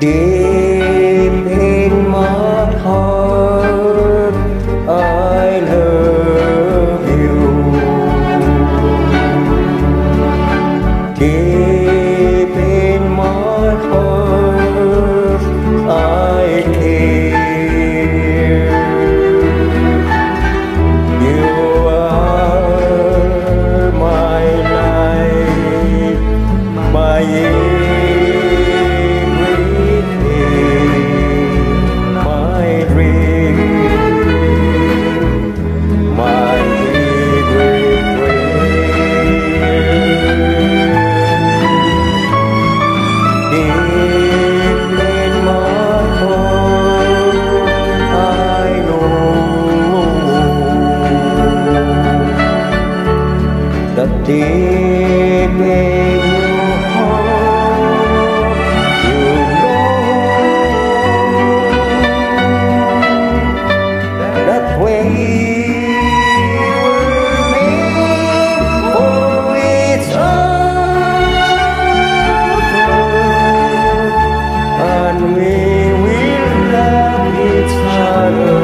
Deep in my heart, I love you. Deep in my heart, I care. You are my life, my deep in your heart, you know that we were made for each other, and we will love each other.